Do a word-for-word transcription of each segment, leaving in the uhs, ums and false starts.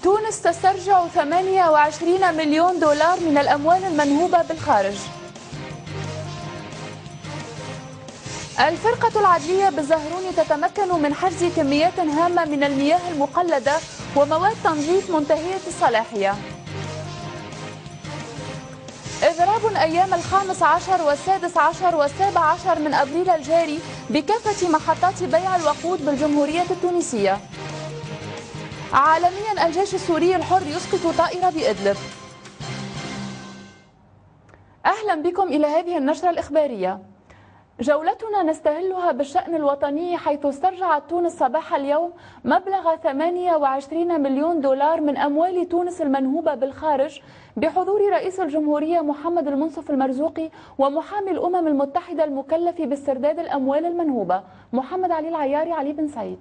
تونس تسترجع ثمانية وعشرين مليون دولار من الأموال المنهوبة بالخارج. الفرقة العدلية بالزهروني تتمكن من حجز كميات هامة من المياه المقلدة ومواد تنظيف منتهية الصلاحية. إضراب أيام الخامس عشر والسادس عشر والسابع عشر من أبريل الجاري بكافة محطات بيع الوقود بالجمهورية التونسية. عالميا الجيش السوري الحر يسقط طائرة بإدلب. أهلا بكم إلى هذه النشرة الإخبارية. جولتنا نستهلها بالشأن الوطني، حيث استرجعت تونس صباح اليوم مبلغ ثمانية وعشرين مليون دولار من أموال تونس المنهوبة بالخارج بحضور رئيس الجمهورية محمد المنصف المرزوقي ومحامي الأمم المتحدة المكلف باسترداد الأموال المنهوبة محمد علي العياري. علي بن سعيد.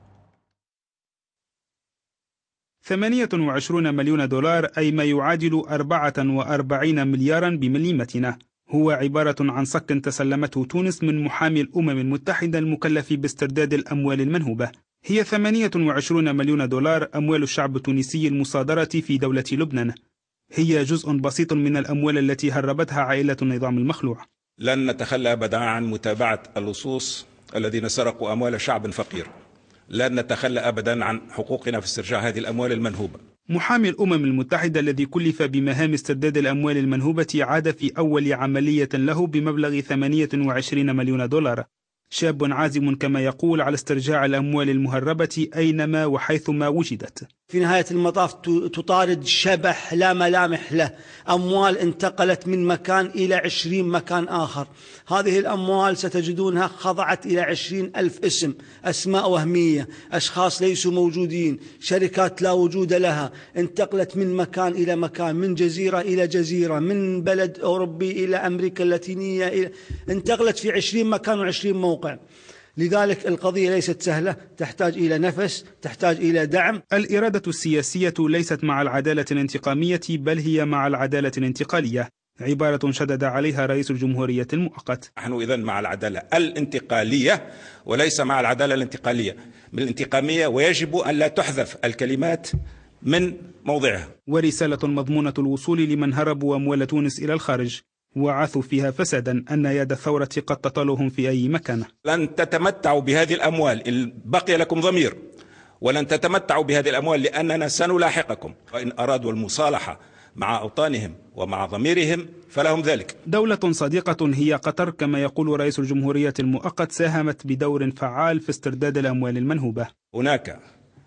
ثمانية وعشرين مليون دولار، أي ما يعادل أربعة وأربعين مليارا بمليمتنا، هو عبارة عن صك تسلمته تونس من محامي الأمم المتحدة المكلف باسترداد الأموال المنهوبة. هي ثمانية وعشرين مليون دولار أموال الشعب التونسي المصادرة في دولة لبنان. هي جزء بسيط من الأموال التي هربتها عائلة النظام المخلوع. لن نتخلى أبدا عن متابعة اللصوص الذين سرقوا أموال شعب فقير. لن نتخلى أبدا عن حقوقنا في استرجاع هذه الأموال المنهوبة. محامي الأمم المتحدة الذي كلف بمهام استرداد الأموال المنهوبة عاد في أول عملية له بمبلغ ثمانية وعشرين مليون دولار. شاب عازم كما يقول على استرجاع الأموال المهربة أينما وحيثما وجدت. في نهاية المطاف تطارد شبح لا ملامح له، أموال انتقلت من مكان إلى عشرين مكان آخر. هذه الأموال ستجدونها خضعت إلى عشرين ألف اسم، أسماء وهمية، أشخاص ليسوا موجودين، شركات لا وجود لها، انتقلت من مكان إلى مكان، من جزيرة إلى جزيرة، من بلد أوروبي إلى أمريكا اللاتينية، إلى انتقلت في عشرين مكان وعشرين موقع. لذلك القضية ليست سهلة، تحتاج إلى نفس، تحتاج إلى دعم. الإرادة السياسية ليست مع العدالة الانتقامية، بل هي مع العدالة الانتقالية، عبارة شدد عليها رئيس الجمهورية المؤقت. نحن إذن مع العدالة الانتقالية وليس مع العدالة الانتقالية من الانتقامية، ويجب أن لا تحذف الكلمات من موضعها. ورسالة مضمونة الوصول لمن هربوا أموال تونس إلى الخارج وعثوا فيها فسادا أن يد الثورة قد تطالهم في أي مكان. لن تتمتعوا بهذه الأموال، بقي لكم ضمير، ولن تتمتعوا بهذه الأموال لأننا سنلاحقكم. وإن أرادوا المصالحة مع أوطانهم ومع ضميرهم فلهم ذلك. دولة صديقة هي قطر كما يقول رئيس الجمهورية المؤقت ساهمت بدور فعال في استرداد الأموال المنهوبة. هناك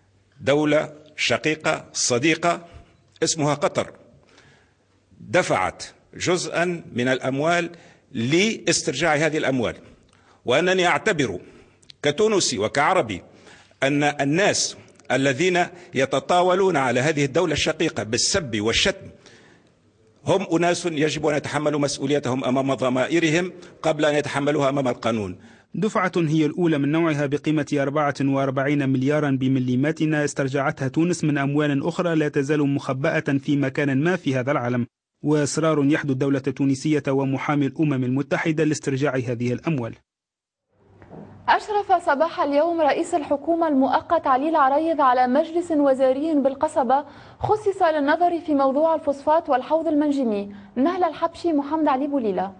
دولة شقيقة صديقة اسمها قطر، دفعت جزءا من الأموال لاسترجاع هذه الأموال، وأنني أعتبر كتونسي وكعربي أن الناس الذين يتطاولون على هذه الدولة الشقيقة بالسب والشتم هم أناس يجب أن يتحملوا مسؤوليتهم أمام ضمائرهم قبل أن يتحملوها أمام القانون. دفعة هي الأولى من نوعها بقيمة أربعة وأربعين مليارا بمليماتنا استرجعتها تونس من أموال أخرى لا تزال مخبأة في مكان ما في هذا العالم، وإصرار يحدو الدولة التونسية ومحامي الأمم المتحدة لاسترجاع هذه الأموال. أشرف صباح اليوم رئيس الحكومة المؤقت علي العريض على مجلس وزاري بالقصبة خصص للنظر في موضوع الفوسفات والحوض المنجمي. نهلة الحبشي، محمد علي بوليلة.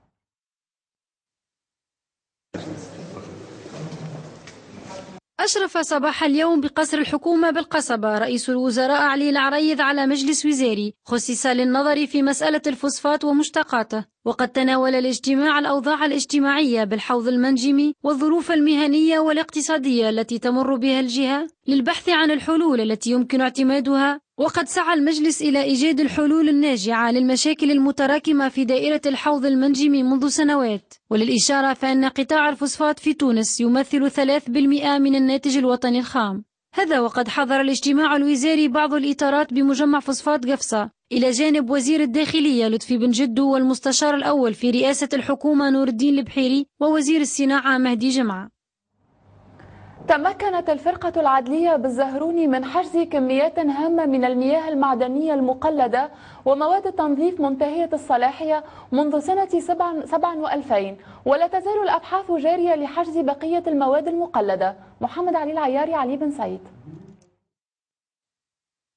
أشرف صباح اليوم بقصر الحكومة بالقصبة رئيس الوزراء علي العريض على مجلس وزاري خصص للنظر في مسألة الفوسفات ومشتقاته، وقد تناول الاجتماع الأوضاع الاجتماعية بالحوض المنجمي والظروف المهنية والاقتصادية التي تمر بها الجهة للبحث عن الحلول التي يمكن اعتمادها. وقد سعى المجلس إلى إيجاد الحلول الناجعة للمشاكل المتراكمة في دائرة الحوض المنجمي منذ سنوات. وللإشارة فإن قطاع الفوسفات في تونس يمثل ثلاثة بالمئة من الناتج الوطني الخام. هذا وقد حضر الاجتماع الوزاري بعض الإطارات بمجمع فوسفات قفصة إلى جانب وزير الداخلية لطفي بن جدو والمستشار الأول في رئاسة الحكومة نور الدين البحيري ووزير الصناعة مهدي جمعة. تمكنت الفرقة العدلية بالزهروني من حجز كميات هامة من المياه المعدنية المقلدة ومواد التنظيف منتهية الصلاحية منذ سنة سبعة وألفين، ولا تزال الأبحاث جارية لحجز بقية المواد المقلدة. محمد علي العياري. علي بن سعيد.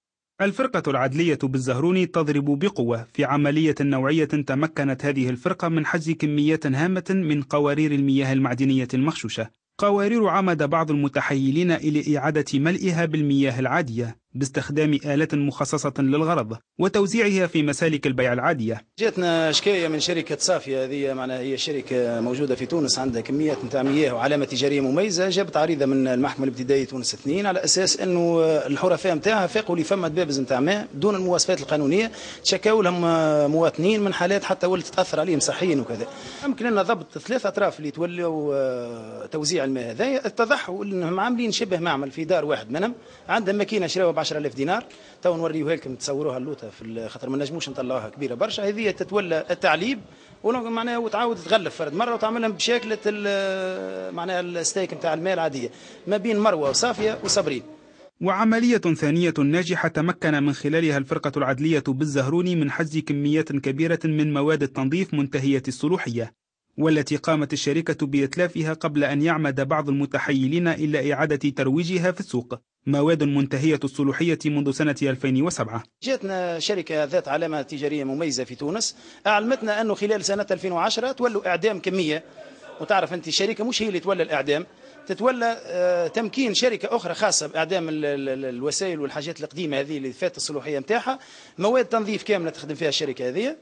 الفرقة العدلية بالزهروني تضرب بقوة في عملية نوعية تمكنت هذه الفرقة من حجز كميات هامة من قوارير المياه المعدنية المغشوشة. قوارير عمد بعض المتحيلين إلى إعادة ملئها بالمياه العادية باستخدام آلة مخصصة للغرض وتوزيعها في مسالك البيع العادية. جاتنا شكاية من شركة صافية، هذه معناها هي شركة موجودة في تونس عندها كميات نتاع مياه وعلامة تجارية مميزة، جابت عريضة من المحكمة الابتدائية تونس اثنين على أساس أنه الحرفاء نتاعها فاقوا لي فما دبابز نتاع ماء بدون المواصفات القانونية، تشكاوا لهم مواطنين من حالات حتى ولت تأثر عليهم صحيا وكذا. يمكن لنا ضبط ثلاثة أطراف اللي تولوا توزيع الماء هذا، اتضحوا أنهم عاملين شبه معمل في دار واحد منهم، عندهم ماكينة شراوها ب عشرة آلاف دينار، تو نوريوها لكم تصوروها اللوطه في خاطر ما نجموش نطلعوها كبيره برشا. هذه تتولى التعليب معناها وتعاود تغلف فرد مره وتعملها بشكل معناها الستيك نتاع الماء العاديه ما بين مروه وصافيه وصبرين. وعملية ثانية ناجحة تمكن من خلالها الفرقة العدلية بالزهروني من حجز كميات كبيرة من مواد التنظيف منتهية الصلوحية، والتي قامت الشركة بإتلافها قبل أن يعمد بعض المتحيلين إلى إعادة ترويجها في السوق. مواد منتهية الصلوحية منذ سنة ألفين وسبعة. جاتنا شركة ذات علامة تجارية مميزة في تونس أعلمتنا أنه خلال سنة ألفين وعشرة تولوا إعدام كمية، وتعرف أنت الشركة مش هي اللي تولى الإعدام، تتولى تمكين شركة أخرى خاصة بإعدام الوسائل والحاجات القديمة هذه اللي فات الصلوحية نتاعها، مواد تنظيف كاملة تخدم فيها الشركة هذه،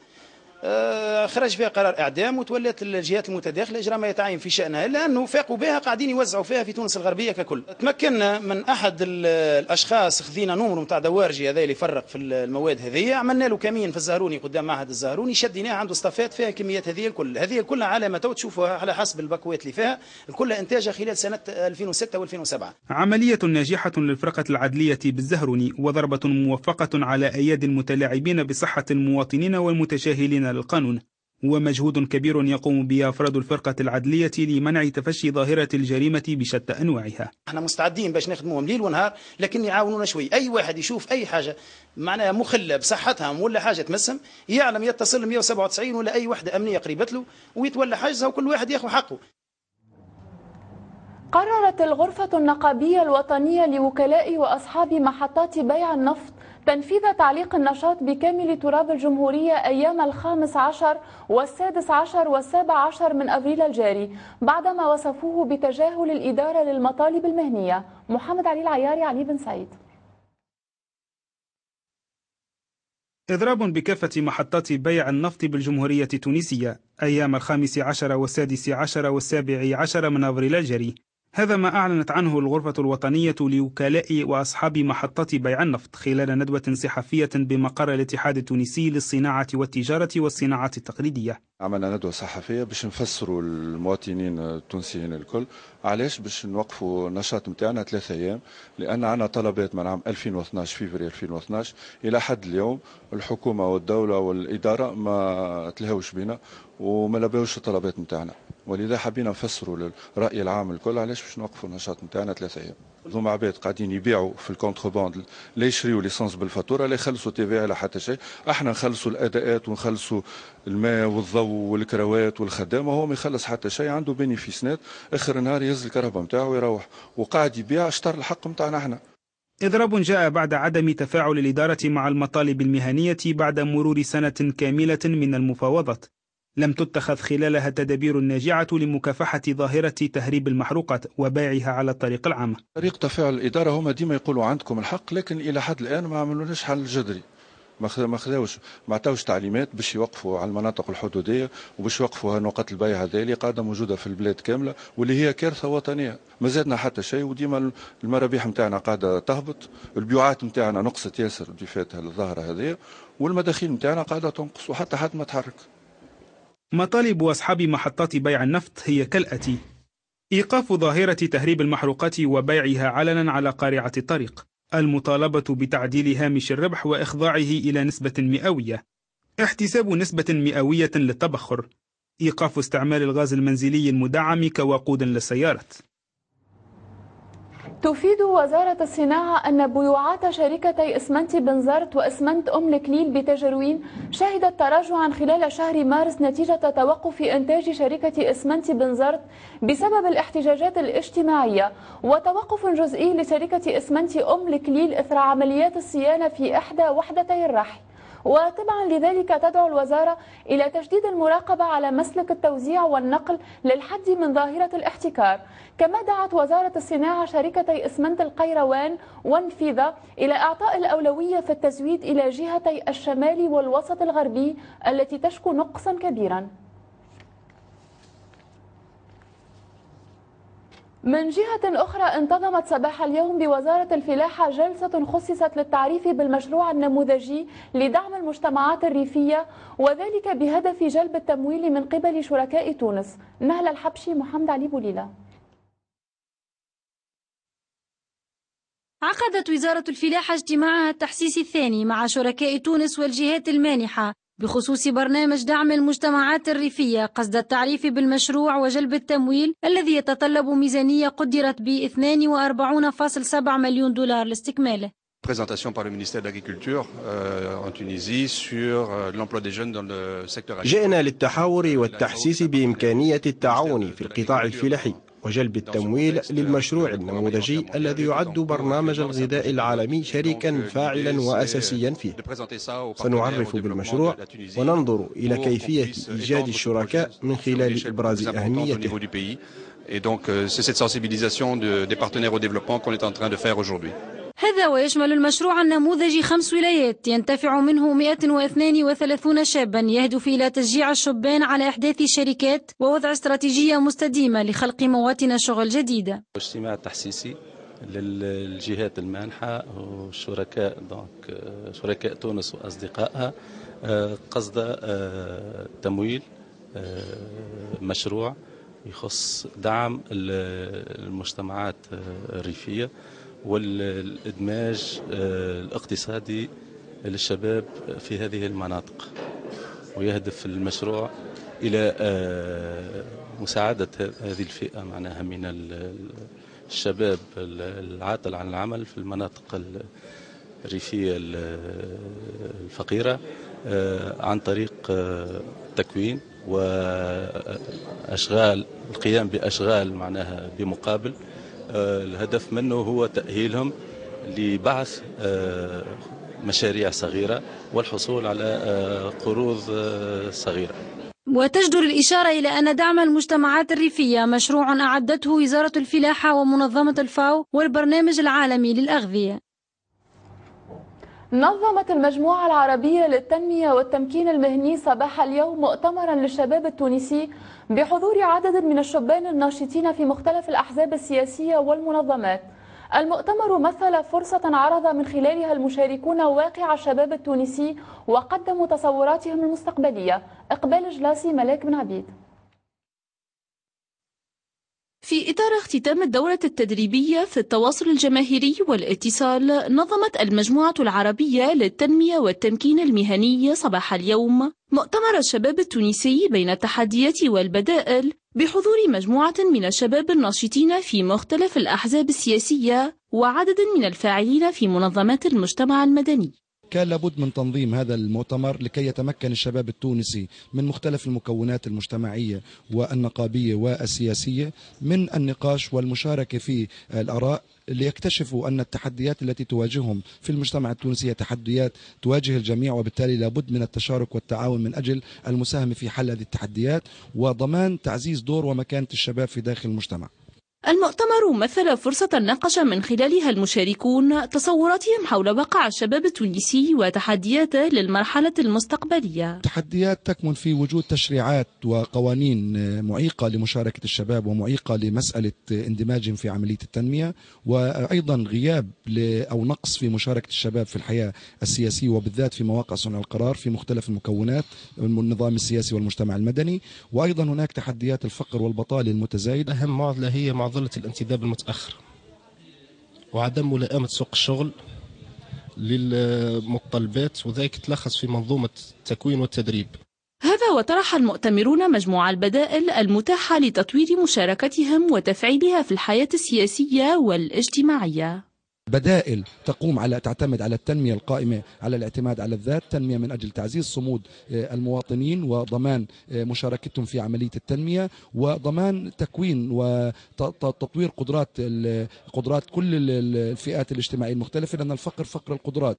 خرج فيها قرار اعدام وتولت الجهات المتداخله اجراء ما يتعين في شانها، لانه فاقوا بها قاعدين يوزعوا فيها في تونس الغربيه ككل. تمكنا من احد الاشخاص، خذينا نمر نتاع دوارجي هذا اللي يفرق في المواد هذه، عملنا له كمين في الزهروني قدام معهد الزهروني، شديناه عنده صفات فيها الكميات هذه الكل، هذه كلها علامه تو تشوفوها على حسب البكوات اللي فيها، الكل انتاجها خلال سنه ألفين وستة وألفين وسبعة. عمليه ناجحه للفرقه العدليه بالزهروني وضربه موفقه على ايادي المتلاعبين بصحه المواطنين والمتجاهلين للقانون، ومجهود كبير يقوم به أفراد الفرقة العدلية لمنع تفشي ظاهرة الجريمة بشتى أنواعها. احنا مستعدين باش نخدموهم ليل ونهار، لكن يعاونونا شوي. أي واحد يشوف أي حاجة معناها مخلة بصحتهم ولا حاجة تمسهم يعلم يتصل مئة وسبعة وتسعين ولا أي وحدة أمنية قريبت له ويتولى حجزها وكل واحد ياخذ حقه. قررت الغرفة النقابية الوطنية لوكلاء وأصحاب محطات بيع النفط تنفيذ تعليق النشاط بكامل تراب الجمهورية أيام الخامس عشر والسادس عشر والسابع عشر من أبريل الجاري، بعدما وصفوه بتجاهل الإدارة للمطالب المهنية. محمد علي العياري، علي بن سعيد. إضراب بكافة محطات بيع النفط بالجمهورية التونسية أيام الخامس عشر والسادس عشر والسابع عشر من أبريل الجاري، هذا ما أعلنت عنه الغرفة الوطنية لوكلاء وأصحاب محطات بيع النفط خلال ندوة صحفية بمقر الاتحاد التونسي للصناعة والتجارة والصناعات التقليدية. عملنا ندوة صحفية باش نفسروا المواطنين التونسيين الكل علاش باش نوقفوا النشاط نتاعنا ثلاثة أيام، لأن عندنا طلبات من عام ألفين واثناش فيفري ألفين واثناش إلى حد اليوم الحكومة والدولة والإدارة ما تلهوش بنا وما لباوش الطلبات نتاعنا، ولذا حبينا نفسروا للرأي العام الكل علاش باش نوقفوا النشاط نتاعنا ثلاثة أيام. هما عباد قاعدين يبيعوا في الكونتروباند، لا يشريوا ليسانس بالفاتوره، لا يخلصوا تي في على حتى شيء، احنا نخلصوا الاداءات ونخلصوا الماء والضوء والكروات والخدام، وهو ما يخلص حتى شيء، عنده بينيفيس نت، اخر النهار يهز الكهرباء نتاعو ويروح، وقاعد يبيع اشتر الحق نتاعنا احنا. إضراب جاء بعد عدم تفاعل الإدارة مع المطالب المهنية بعد مرور سنة كاملة من المفاوضات، لم تتخذ خلالها التدابير الناجعة لمكافحة ظاهرة تهريب المحروقات وبيعها على الطريق العام. طريقة تفاعل الإدارة هما ديما يقولوا عندكم الحق، لكن إلى حد الآن ما عملوناش حل جذري، ما خذاوش ما عطاوش تعليمات باش يوقفوا على المناطق الحدودية وباش يوقفوا نقاط البيع هذه اللي قاعدة موجودة في البلاد كاملة واللي هي كارثة وطنية. ما زادنا حتى شيء، وديما المرابيح نتاعنا قاعدة تهبط، البيوعات نتاعنا نقصت ياسر بفاتها الظاهرة هذه، والمداخيل نتاعنا قاعدة تنقص وحتى حد ما تحرك. مطالب أصحاب محطات بيع النفط هي كالآتي: إيقاف ظاهرة تهريب المحروقات وبيعها علنا على قارعة الطريق، المطالبة بتعديل هامش الربح وإخضاعه إلى نسبة مئوية، احتساب نسبة مئوية للتبخر، إيقاف استعمال الغاز المنزلي المدعم كوقود للسيارات. تفيد وزارة الصناعة أن بيوعات شركتي إسمنت بنزرت وإسمنت أم الكليل بتجروين شهدت تراجعا خلال شهر مارس نتيجة توقف إنتاج شركة إسمنت بنزرت بسبب الاحتجاجات الاجتماعية، وتوقف جزئي لشركة إسمنت أم الكليل إثر عمليات الصيانة في إحدى وحدتي الرحي. وتبعا لذلك تدعو الوزارة إلى تجديد المراقبة على مسلك التوزيع والنقل للحد من ظاهرة الاحتكار. كما دعت وزارة الصناعة شركتي إسمنت القيروان ونفيذة إلى إعطاء الأولوية في التزويد إلى جهتي الشمال والوسط الغربي التي تشكو نقصا كبيرا. من جهة أخرى انتظمت صباح اليوم بوزارة الفلاحة جلسة خصصت للتعريف بالمشروع النموذجي لدعم المجتمعات الريفية، وذلك بهدف جلب التمويل من قبل شركاء تونس. نهلة الحبشي، محمد علي بوليلة. عقدت وزارة الفلاحة اجتماعها التحسيسي الثاني مع شركاء تونس والجهات المانحة بخصوص برنامج دعم المجتمعات الريفية قصد التعريف بالمشروع وجلب التمويل الذي يتطلب ميزانية قدرت ب اثنين وأربعين فاصلة سبعة مليون دولار لاستكماله. Présentation par le ministère de l'Agriculture euh, en Tunisie sur euh, l'emploi des jeunes dans le secteur agricole. جئنا للتحاور والتحسيس بإمكانية التعاون في القطاع الفلاحي وجلب التمويل للمشروع النموذجي الذي يعد برنامج الغذاء العالمي شريكا فاعلا وأساسيا فيه. سنعرف بالمشروع وننظر إلى كيفية إيجاد الشركاء من خلال إبراز أهميته. Et donc c'est cette sensibilisation de, des partenaires au développement qu'on est en train de faire aujourd'hui. هذا ويشمل المشروع النموذجي خمس ولايات ينتفع منه مئة واثنين وثلاثين شابا، يهدف إلى تشجيع الشبان على إحداث شركات ووضع استراتيجية مستديمة لخلق مواطن شغل جديدة. اجتماع تحسيسي للجهات المانحة والشركاء دونك شركاء تونس وأصدقائها قصد تمويل مشروع يخص دعم المجتمعات الريفية والإدماج الاقتصادي للشباب في هذه المناطق، ويهدف المشروع إلى مساعدة هذه الفئة معناها من الشباب العاطل عن العمل في المناطق الريفية الفقيرة عن طريق تكوين وأشغال، القيام بأشغال معناها بمقابل. الهدف منه هو تأهيلهم لبعث مشاريع صغيرة والحصول على قروض صغيرة. وتجدر الإشارة إلى أن دعم المجتمعات الريفية مشروع أعدته وزارة الفلاحة ومنظمة الفاو والبرنامج العالمي للأغذية. نظمت المجموعة العربية للتنمية والتمكين المهني صباح اليوم مؤتمرا للشباب التونسي بحضور عدد من الشبان الناشطين في مختلف الأحزاب السياسية والمنظمات. المؤتمر مثل فرصة عرض من خلالها المشاركون واقع الشباب التونسي وقدموا تصوراتهم المستقبلية. إقبال جلاسي، ملاك بن عبيد. في إطار اختتام الدورة التدريبية في التواصل الجماهيري والاتصال، نظمت المجموعة العربية للتنمية والتمكين المهني صباح اليوم مؤتمر الشباب التونسي بين التحديات والبدائل بحضور مجموعة من الشباب الناشطين في مختلف الأحزاب السياسية وعدد من الفاعلين في منظمات المجتمع المدني. كان لابد من تنظيم هذا المؤتمر لكي يتمكن الشباب التونسي من مختلف المكونات المجتمعية والنقابية والسياسية من النقاش والمشاركة في الآراء، ليكتشفوا أن التحديات التي تواجههم في المجتمع التونسي هي تحديات تواجه الجميع، وبالتالي لابد من التشارك والتعاون من أجل المساهمة في حل هذه التحديات وضمان تعزيز دور ومكانة الشباب في داخل المجتمع. المؤتمر مثل فرصة ناقش من خلالها المشاركون تصوراتهم حول واقع الشباب التونسي وتحدياته للمرحلة المستقبلية. تحديات تكمن في وجود تشريعات وقوانين معيقة لمشاركة الشباب ومعيقة لمسألة اندماجهم في عملية التنمية، وأيضا غياب أو نقص في مشاركة الشباب في الحياة السياسية وبالذات في مواقع صنع القرار في مختلف المكونات النظام السياسي والمجتمع المدني. وأيضا هناك تحديات الفقر والبطالة المتزايدة. أهم معضلة هي معضلة الانتداب المتأخر وعدم ملائمة سوق الشغل للمتطلبات، وذلك تلخص في منظومة التكوين والتدريب. هذا وطرح المؤتمرون مجموعة البدائل المتاحة لتطوير مشاركتهم وتفعيلها في الحياة السياسية والاجتماعية. بدائل تقوم على تعتمد على التنمية القائمة على الاعتماد على الذات، تنمية من أجل تعزيز صمود المواطنين وضمان مشاركتهم في عملية التنمية، وضمان تكوين وتطوير قدرات قدرات كل الفئات الاجتماعية المختلفة، لأن الفقر فقر القدرات.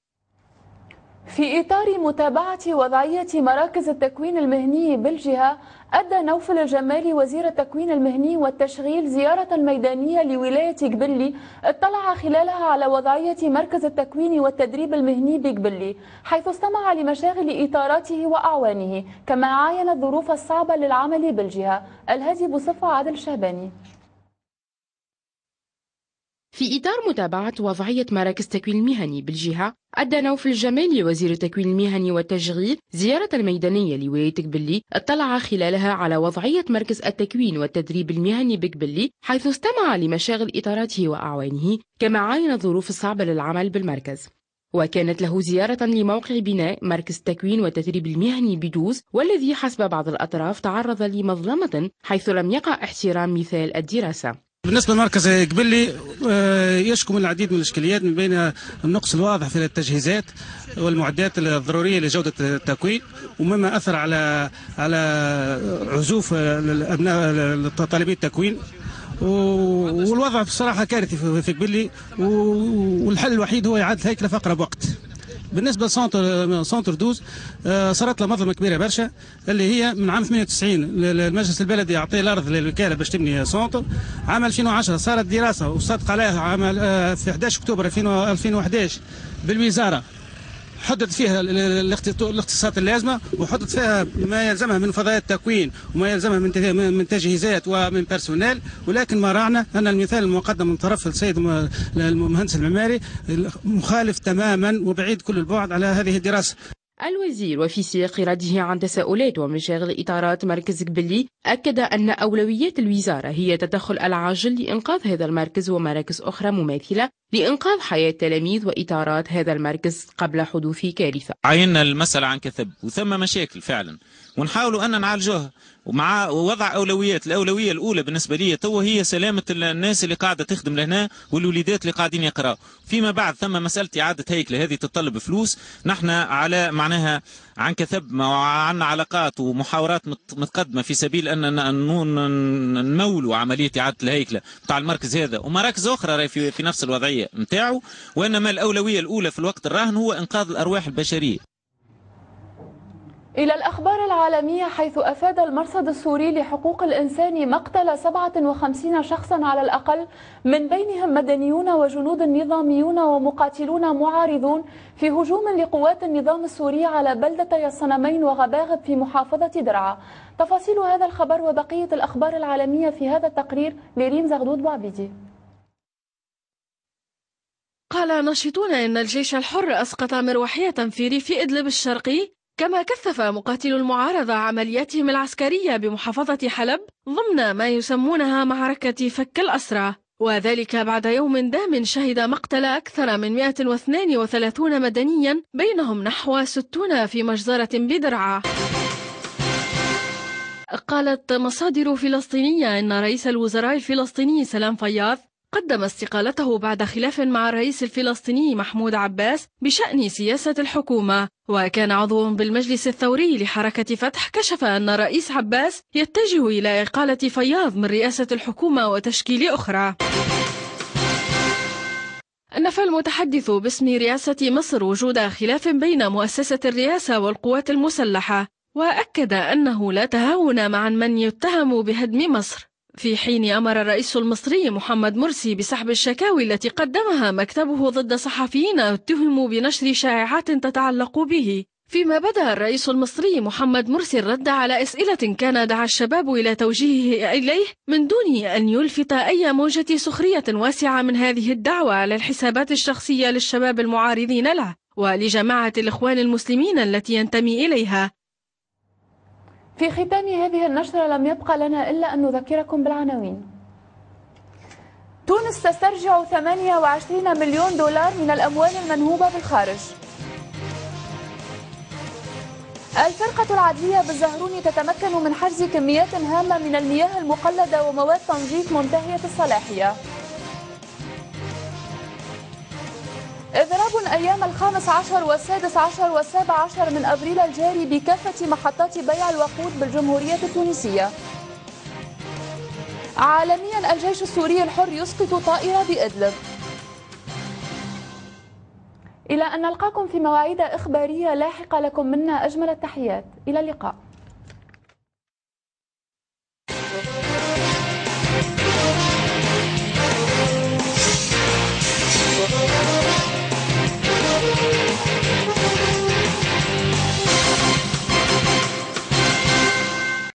في إطار متابعة وضعية مراكز التكوين المهني بالجهة، أدى نوفل الجمالي وزير التكوين المهني والتشغيل زيارة ميدانية لولاية قبلي اطلع خلالها على وضعية مركز التكوين والتدريب المهني بقبلي، حيث استمع لمشاغل إطاراته وأعوانه، كما عاين الظروف الصعبة للعمل بالجهة. الهادي بصفة عادل شهباني. في إطار متابعة وضعية مراكز التكوين المهني بالجهة، أدى نوفل الجمالي وزير التكوين المهني والتشغيل زيارة الميدانية لولاية قبلي اطلع خلالها على وضعية مركز التكوين والتدريب المهني بقبلي، حيث استمع لمشاغل إطاراته وأعوانه، كما عاين الظروف الصعبة للعمل بالمركز. وكانت له زيارة لموقع بناء مركز التكوين والتدريب المهني بدوز، والذي حسب بعض الأطراف تعرض لمظلمة حيث لم يقع احترام مثال الدراسة. بالنسبة لمركز قبلي يشكو من العديد من الإشكاليات، من بين النقص الواضح في التجهيزات والمعدات الضرورية لجودة التكوين، ومما أثر على على عزوف الأبناء طالبي التكوين، والوضع بصراحة كارثي في قبلي، والحل الوحيد هو إعادة هيكلة في أقرب وقت. بالنسبه لسونتر سونتر دوز صارت له مظلمه كبيره برشا، اللي هي من عام ثمانية وتسعين المجلس البلدي يعطي الارض للوكاله باش تبني سونتر. عام ألفين وعشرة صارت دراسه وصدق عليها عام في أحد عشر أكتوبر ألفين وأحد عشر بالوزاره، حددت فيها الاختصاصات اللازمه، وحددت فيها ما يلزمها من فضائيات تكوين وما يلزمها من من تجهيزات ومن بيرسونيل، ولكن ما رانا ان المثال المقدم من طرف السيد المهندس المعماري مخالف تماما وبعيد كل البعد على هذه الدراسه. الوزير وفي سياق رده عن تساؤلات ومشاغل إطارات مركز قبلي، أكد أن أولويات الوزارة هي التدخل العاجل لإنقاذ هذا المركز ومراكز أخرى مماثلة لإنقاذ حياة تلاميذ وإطارات هذا المركز قبل حدوث كارثة. عينا المسألة عن كثب وثم مشاكل فعلا، ونحاولوا أن نعالجوها ومع وضع أولويات. الأولوية الأولى بالنسبة لي تو هي سلامة الناس اللي قاعدة تخدم لهنا والوليدات اللي قاعدين يقراوا. فيما بعد ثم مسألة إعادة هيكلة، هذه تتطلب فلوس. نحن على معناها عن كثب وعنا علاقات ومحاورات متقدمة في سبيل أن نمولوا عملية إعادة الهيكلة بتاع المركز هذا ومراكز أخرى في نفس الوضعية متاعه، وإنما الأولوية الأولى في الوقت الراهن هو إنقاذ الأرواح البشرية. إلى الأخبار العالمية، حيث أفاد المرصد السوري لحقوق الإنسان مقتل سبعة وخمسين شخصا على الأقل، من بينهم مدنيون وجنود نظاميون ومقاتلون معارضون، في هجوم لقوات النظام السوري على بلدتي الصنمين وغباغب في محافظة درعا. تفاصيل هذا الخبر وبقية الأخبار العالمية في هذا التقرير لريم زغدود بوعبيدي. قال ناشطون إن الجيش الحر أسقط مروحية في ريف إدلب الشرقي، كما كثف مقاتلو المعارضة عملياتهم العسكرية بمحافظة حلب ضمن ما يسمونها معركة فك الأسرى، وذلك بعد يوم دام شهد مقتل أكثر من مئة واثنين وثلاثين مدنيا، بينهم نحو ستين في مجزرة بدرعا. قالت مصادر فلسطينية إن رئيس الوزراء الفلسطيني سلام فياض قدم استقالته بعد خلاف مع الرئيس الفلسطيني محمود عباس بشأن سياسة الحكومة، وكان عضو بالمجلس الثوري لحركة فتح كشف أن الرئيس عباس يتجه إلى إقالة فياض من رئاسة الحكومة وتشكيل أخرى. نفى المتحدث باسم رئاسة مصر وجود خلاف بين مؤسسة الرئاسة والقوات المسلحة، وأكد أنه لا تهاون مع من يتهم بهدم مصر، في حين أمر الرئيس المصري محمد مرسي بسحب الشكاوي التي قدمها مكتبه ضد صحفيين اتهموا بنشر شائعات تتعلق به. فيما بدأ الرئيس المصري محمد مرسي الرد على أسئلة كان دعا الشباب إلى توجيهه إليه من دون أن يلفت أي موجة سخرية واسعة من هذه الدعوة على الحسابات الشخصية للشباب المعارضين له ولجماعة الإخوان المسلمين التي ينتمي إليها. في ختام هذه النشرة لم يبقى لنا إلا أن نذكركم بالعناوين. تونس تسترجع ثمانية وعشرين مليون دولار من الأموال المنهوبة بالخارج. الفرقة العدلية بالزهروني تتمكن من حجز كميات هامة من المياه المقلدة ومواد تنظيف منتهية الصلاحية. إضراب أيام الخامس عشر والسادس عشر والسابع عشر من أبريل الجاري بكافة محطات بيع الوقود بالجمهورية التونسية. عالميا الجيش السوري الحر يسقط طائرة بإدلب. إلى أن نلقاكم في مواعيد إخبارية لاحقة، لكم منا أجمل التحيات، إلى اللقاء.